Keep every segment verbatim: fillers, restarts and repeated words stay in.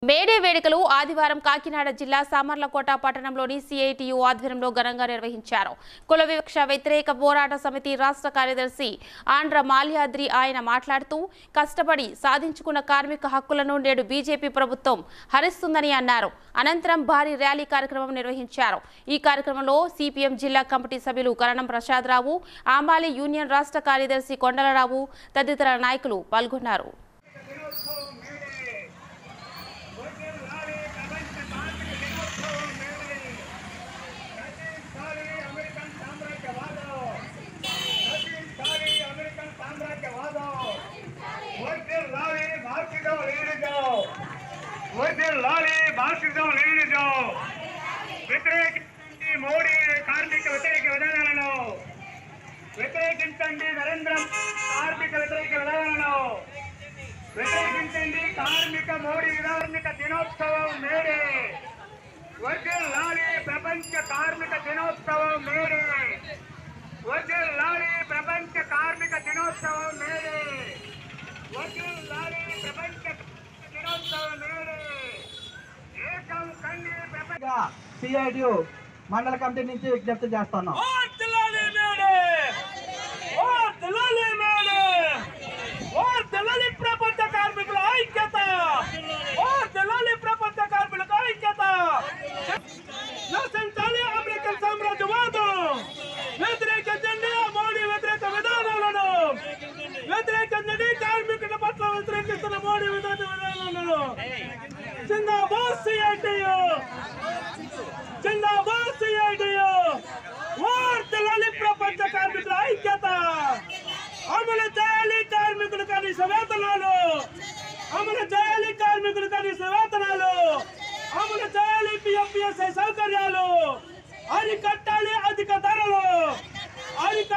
May Day వేడుకలు ఆదివారం కాకినాడ జిల్లా సామర్లకోట పట్టణంలోని సిఐటియు ఆధ్వర్యంలో ఘనంగా నిర్వహించారు. కుల వివక్ష వ్యతిరేక పోరాట సమితి రాష్ట్ర కార్యదర్శి ఆంధ్ర మాల్యాద్రి ఆయన మాట్లాడుతూ కష్టపడి సాధించుకున్న కార్మిక హక్కులను నేడు బీజేపీ ప్రభుత్వం హరిస్తుందని అన్నారు. అనంతరం భారీ ర్యాలీ కార్యక్రమం నిర్వహించారు. ఈ కార్యక్రమంలో సిపిఎం జిల్లా కమిటీ సభ్యులు కరణం ప్రసాదరావు, ఆంబాలి యూనియన్ రాష్ట్ర కార్యదర్శి కొండలరావు తదితర నాయకులు పాల్గొన్నారు. మోడీ కార్మిక వ్యతిరేక విధానాలను వ్యతిరేకించండి. నరేంద్ర కార్మిక వ్యతిరేక విధానాలను వ్యతిరేకించండి. కార్మిక మోడీ కార్మిక దినోత్సవం మేడే వర్ధిల్లాలి. ప్రపంచ కార్మిక దినోత్సవం మేడే వర్ధిల్లాలి. ప్రపంచ కార్మిక దినోత్సవం మేడే వర్ధిల్లాలి. ప్రపంచ దినోత్సవం మేడే ఏకం కండి. ప్రపంచ సిఐటియు మండల కమిటీ నుంచి విజ్ఞప్తి చేస్తున్నాం. ప్రపంచ కార్మికుల ఐక్యత, ప్రపంచ కార్మికుల ఐక్యత. నశించాలి అమెరికన్ సామ్రాజ్యవాదం, వ్యతిరేకించండి మోడీ వ్యతిరేక విధానాలను, వ్యతిరేకించండి కార్మికుల పట్ల వ్యతిరేకిస్తున్న మోడీ విధానాలను. జిందాబాద్ సిఐటియు, జిందాబాద్ సిఐటియు. వర్ధిల్లాలి ప్రపంచ కార్మికుల ఐక్యత. అమలు చేయాలి కార్మికుల కనీస వేతనాలు, అమలు చేయాలి కార్మికుల కనీస వేతనాలు, అమలు చేయాలి పిఎఫ్పిఎస్ఐ సౌకర్యాలు, అరికట్టాలి అధిక ధరలు, అరికట్ట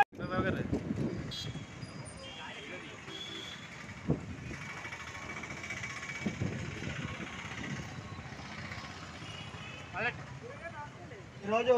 ఈరోజు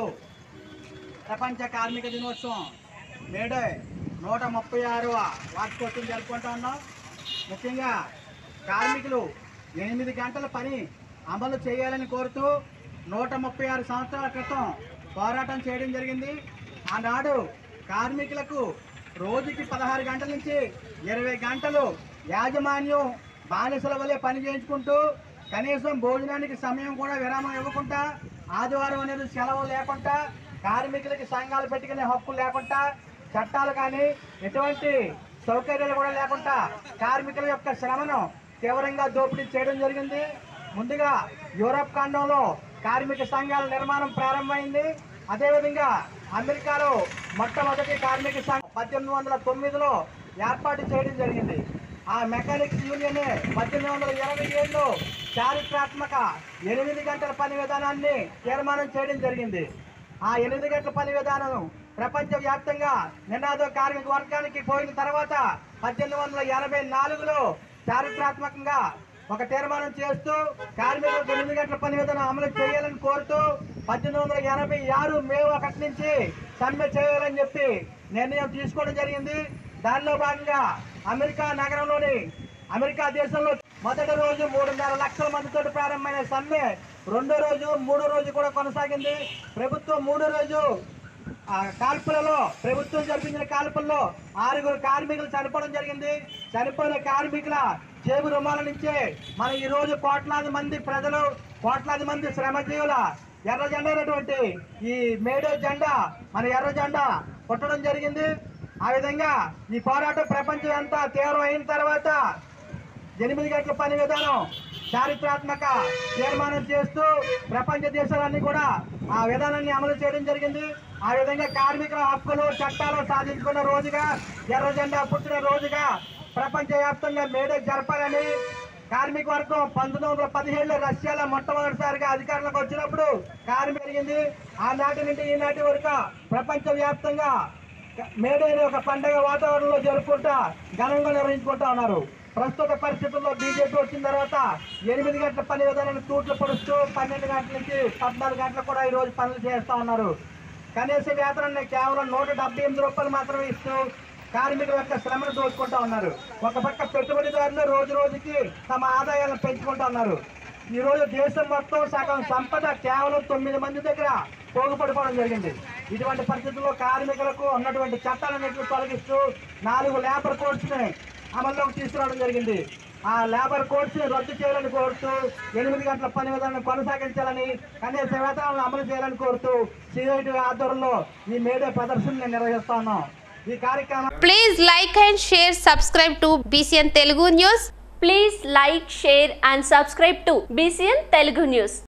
ప్రపంచ కార్మిక దినోత్సవం మేడే నూట ముప్పై ఆరవ వార్షికోత్సవం జరుపుకుంటా ఉన్నాం. ముఖ్యంగా కార్మికులు ఎనిమిది గంటల పని అమలు చేయాలని కోరుతూ నూట ముప్పై ఆరు సంవత్సరాల క్రితం పోరాటం చేయడం జరిగింది. ఆనాడు కార్మికులకు రోజుకి పదహారు గంటల నుంచి ఇరవై గంటలు యాజమాన్యం బానిసల వల్లే పని చేయించుకుంటూ కనీసం భోజనానికి సమయం కూడా విరామం ఇవ్వకుండా, ఆదివారం అనేది సెలవు లేకుండా, కార్మికులకి సంఘాలు పెట్టుకునే హక్కు లేకుండా, చట్టాలు కానీ ఎటువంటి సౌకర్యాలు కూడా లేకుండా కార్మికుల యొక్క శ్రమను తీవ్రంగా దోపిడీ చేయడం జరిగింది. ముందుగా యూరప్ ఖండంలో కార్మిక సంఘాల నిర్మాణం ప్రారంభమైంది. అదేవిధంగా అమెరికాలో మొట్టమొదటి కార్మిక సంఘం పద్దెనిమిది వందల తొమ్మిదిలో ఏర్పాటు చేయడం జరిగింది. ఆ మెకానిక్స్ యూనియన్ పద్దెనిమిది వందల ఇరవై ఏడులో చారిత్రాత్మక ఎనిమిది గంటల పని విధానాన్ని తీర్మానం చేయడం జరిగింది. ఆ ఎనిమిది గంటల పని విధానం ప్రపంచ వ్యాప్తంగా నినాద కార్మిక వర్గానికి పోయిన తర్వాత పద్దెనిమిది వందల ఎనభై నాలుగులో చారిత్రాత్మకంగా ఒక తీర్మానం చేస్తూ కార్మికులకు ఎనిమిది గంటల పని విధానం అమలు చేయాలని కోరుతూ పద్దెనిమిది వందల ఎనభై ఆరు మే ఒకటి నుంచి సమ్మె చేయాలని చెప్పి నిర్ణయం తీసుకోవడం జరిగింది. దానిలో భాగంగా అమెరికా నగరంలోని అమెరికా దేశంలో మొదటి రోజు మూడున్నర లక్షల మందితో ప్రారంభమైన సమ్మె రెండో రోజు మూడో రోజు కూడా కొనసాగింది. ప్రభుత్వం మూడో రోజు కాల్పులలో ప్రభుత్వం జరిపించిన కాల్పుల్లో ఆరుగురు కార్మికులు చనిపోవడం జరిగింది. చనిపోయిన కార్మికుల జేబు రుమాల నుంచే మన ఈ రోజు కోట్లాది మంది ప్రజలు, కోట్లాది మంది శ్రమజీవుల ఎర్ర జెండా అయినటువంటి ఈ మేడే జెండా, మన ఎర్ర జెండా కొట్టడం జరిగింది. ఆ విధంగా ఈ పోరాటం ప్రపంచం అంతా తీవ్రం అయిన తర్వాత ఎనిమిది గంటల పని విధానం చారిత్రాత్మక తీర్మానం చేస్తూ ప్రపంచ దేశాలన్నీ కూడా ఆ విధానాన్ని అమలు చేయడం జరిగింది. ఆ విధంగా కార్మికుల హక్కులు చట్టాలు సాధించుకున్న రోజుగా, ఎర్ర జెండా పుట్టిన రోజుగా ప్రపంచ వ్యాప్తంగా మేడే జరపాలని కార్మిక వర్గం పంతొమ్మిది వందల పదిహేడులో రష్యాలో మొట్టమొదటిసారిగా అధికారంలోకి వచ్చినప్పుడు కార్మిక జరిగింది. ఆనాటి నుండి ఈనాటి వరకు ప్రపంచ వ్యాప్తంగా మేడేని ఒక పండుగ వాతావరణంలో జరుపుకుంటా ఘనంగా నిర్వహించుకుంటా ఉన్నారు. ప్రస్తుత పరిస్థితుల్లో బీజేపీ వచ్చిన తర్వాత ఎనిమిది గంటల పని విధానాన్ని తూట్లు పొడుస్తూ పన్నెండు గంటల నుంచి పద్నాలుగు గంటలు కూడా ఈరోజు పనులు చేస్తూ ఉన్నారు. కనీస వేతనాన్ని కేవలం నూట డెబ్బై ఎనిమిది రూపాయలు మాత్రమే ఇస్తూ కార్మికుల యొక్క శ్రమను దోచుకుంటా ఉన్నారు. ఒక పక్క పెట్టుబడిదారులు రోజు రోజుకి తమ ఆదాయాలను పెంచుకుంటా ఉన్నారు. ఈరోజు దేశం మొత్తం సగం సంపద కేవలం తొమ్మిది మంది దగ్గర పోగుపడిపోవడం జరిగింది. ఇటువంటి పరిస్థితుల్లో కార్మికులకు ఉన్నటువంటి చట్టాలన్నింటినీ తొలగిస్తూ నాలుగు లేబర్ కోడ్స్ ని అమల్లోకి తీసుకురావడం జరిగింది. ఆ లేబర్ కోడ్స్ ని రద్దు చేయాలని కోరుతూ ఎనిమిది గంటల పని విధానం కొనసాగించాలని, కనీస వేతనాలను అమలు చేయాలని కోరుతూ సిఐటి ఆధ్వర్యంలో ఈ మేడే ప్రదర్శన నిర్వహిస్తా ఉన్నాం. ఈ కార్యక్రమం please like and share subscribe to BCN Telugu news. Please like, share and subscribe to B C N Telugu News.